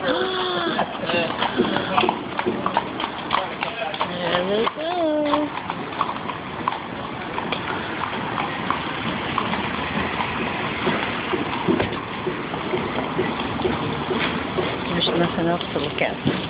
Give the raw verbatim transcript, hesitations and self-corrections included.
There we go. There's nothing else to look at.